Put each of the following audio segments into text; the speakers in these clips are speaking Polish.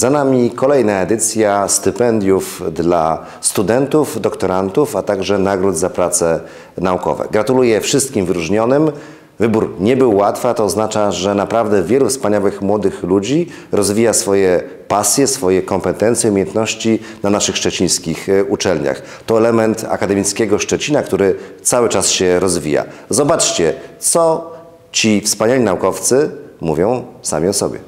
Za nami kolejna edycja stypendiów dla studentów, doktorantów, a także nagród za prace naukowe. Gratuluję wszystkim wyróżnionym. Wybór nie był łatwy, a to oznacza, że naprawdę wielu wspaniałych młodych ludzi rozwija swoje pasje, swoje kompetencje, umiejętności na naszych szczecińskich uczelniach. To element akademickiego Szczecina, który cały czas się rozwija. Zobaczcie, co ci wspaniali naukowcy mówią sami o sobie.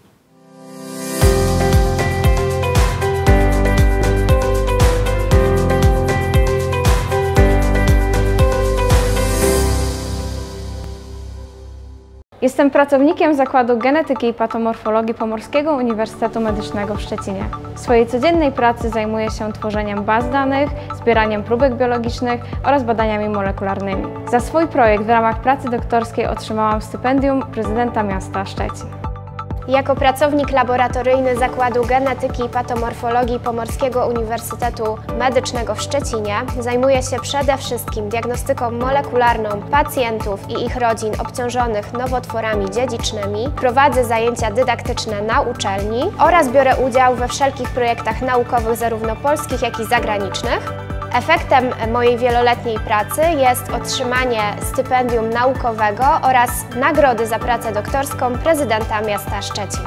Jestem pracownikiem Zakładu Genetyki i Patomorfologii Pomorskiego Uniwersytetu Medycznego w Szczecinie. W swojej codziennej pracy zajmuję się tworzeniem baz danych, zbieraniem próbek biologicznych oraz badaniami molekularnymi. Za swój projekt w ramach pracy doktorskiej otrzymałam stypendium prezydenta miasta Szczecin. Jako pracownik laboratoryjny Zakładu Genetyki i Patomorfologii Pomorskiego Uniwersytetu Medycznego w Szczecinie zajmuję się przede wszystkim diagnostyką molekularną pacjentów i ich rodzin obciążonych nowotworami dziedzicznymi, prowadzę zajęcia dydaktyczne na uczelni oraz biorę udział we wszelkich projektach naukowych zarówno polskich, jak i zagranicznych. Efektem mojej wieloletniej pracy jest otrzymanie stypendium naukowego oraz nagrody za pracę doktorską prezydenta miasta Szczecin.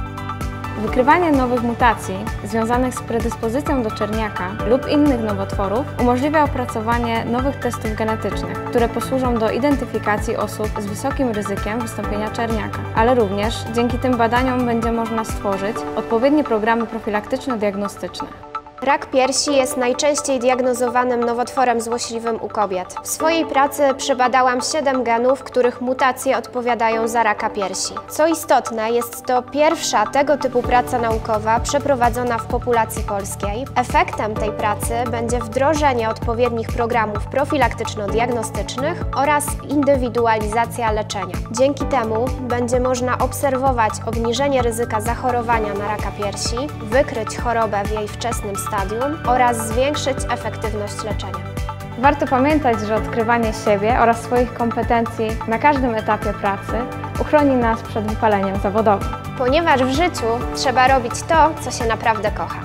Wykrywanie nowych mutacji związanych z predyspozycją do czerniaka lub innych nowotworów umożliwia opracowanie nowych testów genetycznych, które posłużą do identyfikacji osób z wysokim ryzykiem wystąpienia czerniaka, ale również dzięki tym badaniom będzie można stworzyć odpowiednie programy profilaktyczno-diagnostyczne. Rak piersi jest najczęściej diagnozowanym nowotworem złośliwym u kobiet. W swojej pracy przebadałam 7 genów, których mutacje odpowiadają za raka piersi. Co istotne, jest to pierwsza tego typu praca naukowa przeprowadzona w populacji polskiej. Efektem tej pracy będzie wdrożenie odpowiednich programów profilaktyczno-diagnostycznych oraz indywidualizacja leczenia. Dzięki temu będzie można obserwować obniżenie ryzyka zachorowania na raka piersi, wykryć chorobę w jej wczesnym stadium oraz zwiększyć efektywność leczenia. Warto pamiętać, że odkrywanie siebie oraz swoich kompetencji na każdym etapie pracy uchroni nas przed wypaleniem zawodowym. Ponieważ w życiu trzeba robić to, co się naprawdę kocha.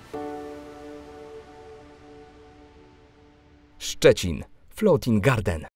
Szczecin. Floating Garden.